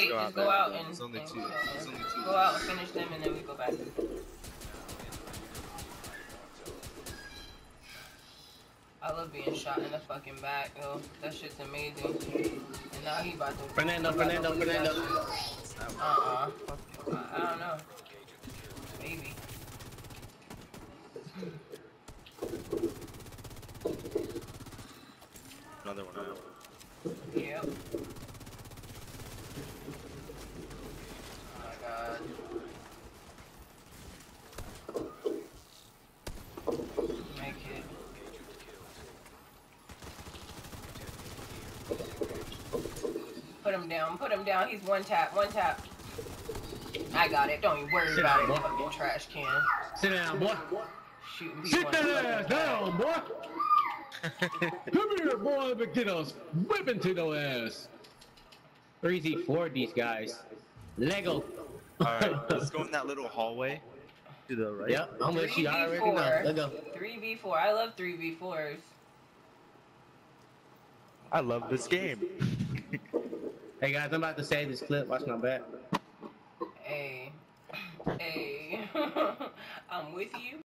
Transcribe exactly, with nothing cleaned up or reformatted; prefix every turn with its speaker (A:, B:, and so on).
A: wait,
B: go
A: just
B: out
A: go
B: there.
A: out and,
B: There's only
A: and
B: two. There's only two.
A: go out and finish them, and then we go back. I love being shot in the fucking back, though. That shit's amazing. And now he about to.
C: Fernando,
A: he about
C: Fernando,
A: to lose
C: Fernando.
A: that shit. Uh-uh. I, I don't know. Maybe.
B: Another one out.
A: Yep. Oh my god. Make it. Put him down, put him down. He's one tap, one tap. I got it. Don't even worry
C: Sit
A: about
C: down,
A: it,
C: boy.
A: fucking trash can.
C: Sit down, boy.
A: Shooting people
C: Sit
A: in
C: that
A: the
C: ass
A: fucking back.
C: down, boy. Come here, boy, and get us whipping to the ass. three v four these guys. Lego.
B: Alright, let's go in that little hallway to the right.
C: Yep, I'm with you. I already know. Let's go.
A: three v four. I love three v fours.
B: I love this game.
C: Hey guys, I'm about to save this clip. Watch my back.
A: Hey. Hey. I'm with you.